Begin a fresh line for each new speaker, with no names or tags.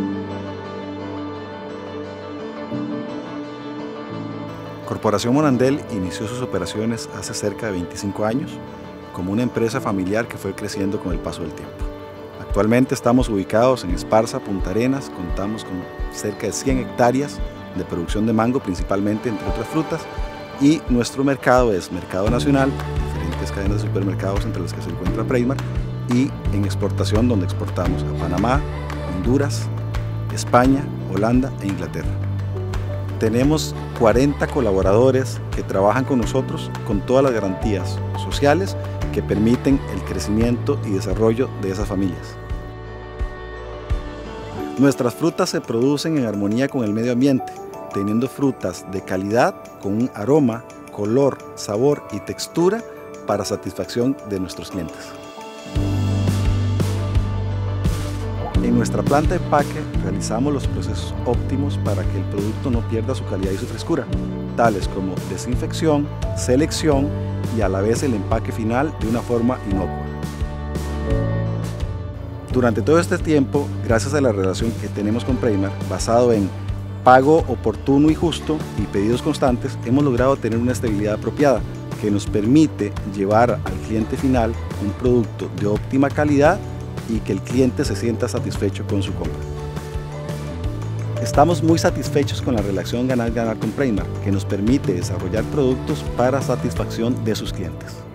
Corporación Morandel inició sus operaciones hace cerca de 25 años como una empresa familiar que fue creciendo con el paso del tiempo. Actualmente estamos ubicados en Esparza, Punta Arenas, contamos con cerca de 100 hectáreas de producción de mango, principalmente entre otras frutas, y nuestro mercado es mercado nacional, diferentes cadenas de supermercados entre las que se encuentra Preimar, y en exportación donde exportamos a Panamá, Honduras, España, Holanda e Inglaterra. Tenemos 40 colaboradores que trabajan con nosotros con todas las garantías sociales que permiten el crecimiento y desarrollo de esas familias. Nuestras frutas se producen en armonía con el medio ambiente, teniendo frutas de calidad con un aroma, color, sabor y textura para satisfacción de nuestros clientes. En nuestra planta de empaque realizamos los procesos óptimos para que el producto no pierda su calidad y su frescura, tales como desinfección, selección y a la vez el empaque final de una forma inocua. Durante todo este tiempo, gracias a la relación que tenemos con Preimar, basado en pago oportuno y justo y pedidos constantes, hemos logrado tener una estabilidad apropiada que nos permite llevar al cliente final un producto de óptima calidad y que el cliente se sienta satisfecho con su compra. Estamos muy satisfechos con la relación ganar-ganar con Preimar, que nos permite desarrollar productos para satisfacción de sus clientes.